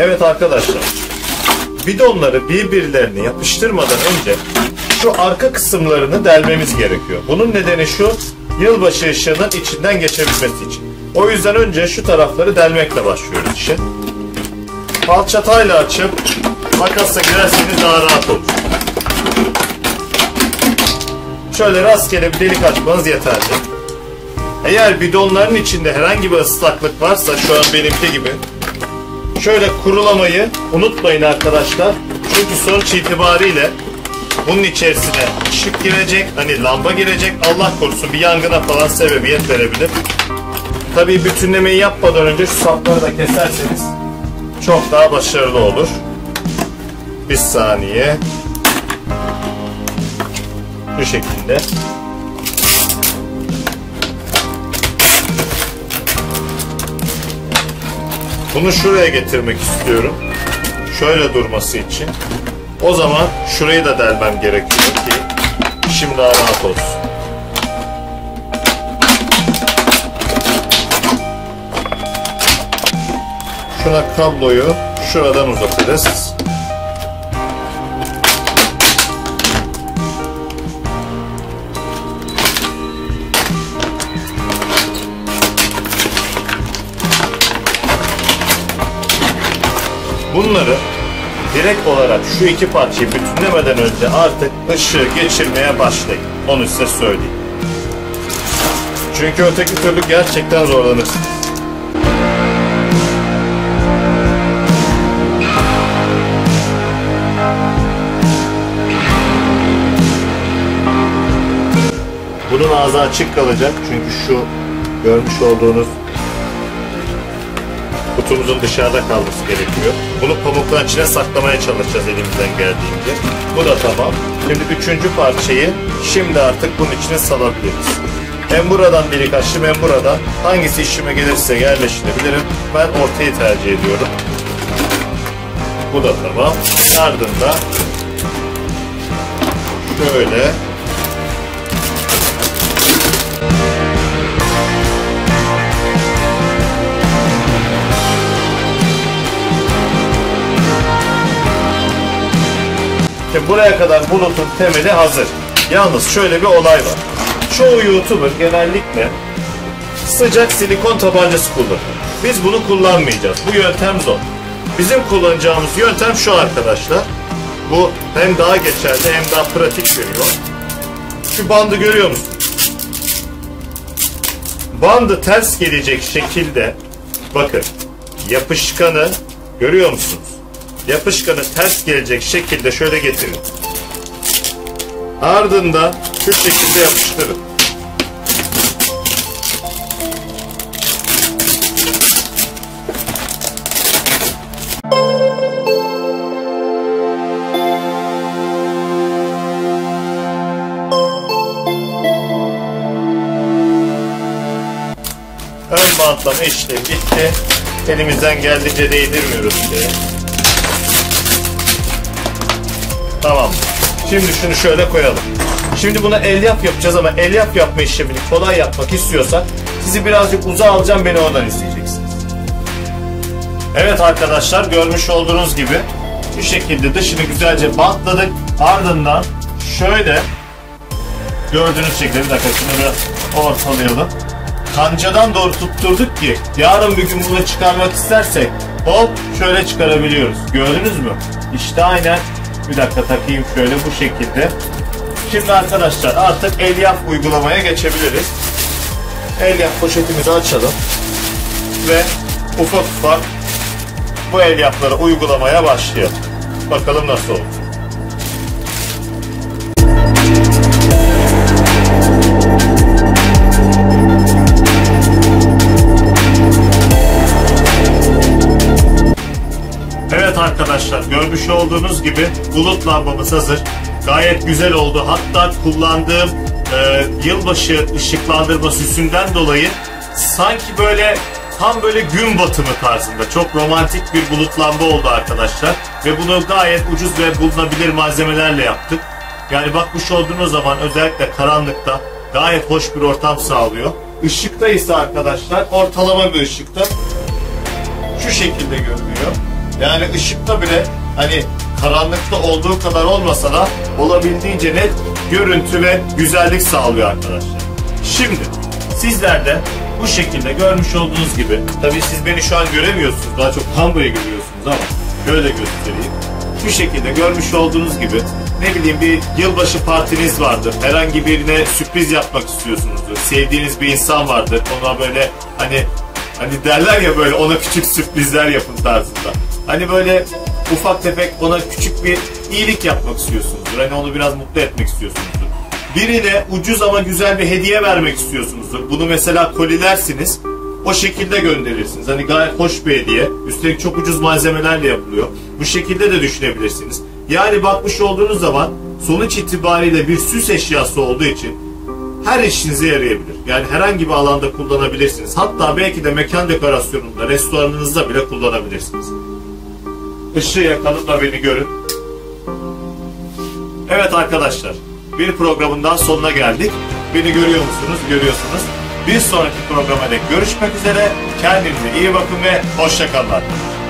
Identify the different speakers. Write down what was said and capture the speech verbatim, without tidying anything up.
Speaker 1: Evet arkadaşlar, bidonları birbirlerine yapıştırmadan önce şu arka kısımlarını delmemiz gerekiyor. Bunun nedeni şu, yılbaşı ışığının içinden geçebilmesi için. O yüzden önce şu tarafları delmekle başlıyoruz işe. Falçatayla açıp makasla girerseniz daha rahat olur. Şöyle rastgele bir delik açmanız yeterli. Eğer bidonların içinde herhangi bir ıslaklık varsa, şu an benimki gibi, şöyle kurulamayı unutmayın arkadaşlar. Çünkü sonuç itibariyle bunun içerisine ışık girecek, hani lamba girecek, Allah korusun bir yangına falan sebebiyet verebilir. Tabii bütünlemeyi yapmadan önce şu sapları da keserseniz çok daha başarılı olur. Bir saniye. Bu şekilde. Bunu şuraya getirmek istiyorum. Şöyle durması için. O zaman şurayı da delmem gerekiyor ki işim daha rahat olsun. Şuna kabloyu şuradan uzatırız. Bunları direkt olarak şu iki parçayı bütünlemeden önce artık ışığı geçirmeye başlayın. Onu size söyleyeyim. Çünkü öteki türlü gerçekten zorlanırsınız. Bunun ağzı açık kalacak çünkü şu görmüş olduğunuz kutumuzun dışarıda kalması gerekiyor. Bunu pamukların içine saklamaya çalışacağız elimizden geldiğince. Bu da tamam. Şimdi üçüncü parçayı şimdi artık bunun içine salabiliriz. Hem buradan delik açtım hem buradan. Hangisi işime gelirse yerleştirebilirim. Ben ortayı tercih ediyorum. Bu da tamam. Ardından şöyle buraya kadar bulutun temeli hazır. Yalnız şöyle bir olay var. Çoğu YouTuber genellikle sıcak silikon tabancası kullanıyor. Biz bunu kullanmayacağız. Bu yöntem zor. Bizim kullanacağımız yöntem şu arkadaşlar. Bu hem daha geçerli hem daha pratik görüyor. Şu bandı görüyor musunuz? Bandı ters gelecek şekilde, bakın, yapışkanı görüyor musunuz? Yapışkanı ters gelecek şekilde şöyle getirin. Ardından şu şekilde yapıştırın. Ön bantlama işlemi bitti. Elimizden geldiğince değdirmiyoruz diye. Tamam. Şimdi şunu şöyle koyalım. Şimdi buna elyaf yapacağız ama elyaf yapma işlemini kolay yapmak istiyorsak sizi birazcık uzağa alacağım, beni oradan izleyeceksiniz. Evet arkadaşlar, görmüş olduğunuz gibi bu şekilde dışını güzelce bantladık. Ardından şöyle gördüğünüz şekilde, bir dakika şunu biraz ortalayalım. Kancadan doğru tutturduk ki yarın bir gün bunu çıkarmak istersek hop şöyle çıkarabiliyoruz. Gördünüz mü? İşte aynen. Bir dakika takayım şöyle bu şekilde. Şimdi arkadaşlar artık elyaf uygulamaya geçebiliriz. Elyaf poşetimizi açalım. Ve ufak ufak bu elyafları uygulamaya başlayalım. Bakalım nasıl olur. Evet arkadaşlar, görmüş olduğunuz gibi bulut lambamız hazır. Gayet güzel oldu. Hatta kullandığım e, yılbaşı ışıklandırma süsünden dolayı sanki böyle tam böyle gün batımı tarzında çok romantik bir bulut lamba oldu arkadaşlar. Ve bunu gayet ucuz ve bulunabilir malzemelerle yaptık. Yani bakmış olduğunuz zaman özellikle karanlıkta gayet hoş bir ortam sağlıyor. Işıkta ise arkadaşlar ortalama bir ışıkta şu şekilde görünüyor. Yani ışıkta bile hani karanlıkta olduğu kadar olmasa da olabildiğince net görüntü ve güzellik sağlıyor arkadaşlar. Şimdi sizler de bu şekilde görmüş olduğunuz gibi, tabii siz beni şu an göremiyorsunuz, daha çok lambayı görüyorsunuz ama şöyle göstereyim. Bu şekilde görmüş olduğunuz gibi, ne bileyim bir yılbaşı partiniz vardır, herhangi birine sürpriz yapmak istiyorsunuzdur, sevdiğiniz bir insan vardır, ona böyle hani hani derler ya böyle ona küçük sürprizler yapın tarzında. Hani böyle ufak tefek ona küçük bir iyilik yapmak istiyorsunuzdur, hani onu biraz mutlu etmek istiyorsunuzdur. Birine ucuz ama güzel bir hediye vermek istiyorsunuzdur. Bunu mesela kolilersiniz, o şekilde gönderirsiniz. Hani gayet hoş bir hediye. Üstelik çok ucuz malzemelerle yapılıyor. Bu şekilde de düşünebilirsiniz. Yani bakmış olduğunuz zaman sonuç itibariyle bir süs eşyası olduğu için her işinize yarayabilir. Yani herhangi bir alanda kullanabilirsiniz. Hatta belki de mekan dekorasyonunda, restoranınızda bile kullanabilirsiniz. Işığı yakalım da beni görün. Evet arkadaşlar, bir programın daha sonuna geldik. Beni görüyor musunuz? Görüyorsunuz. Bir sonraki programa dek görüşmek üzere. Kendinize iyi bakın ve hoşça kalın.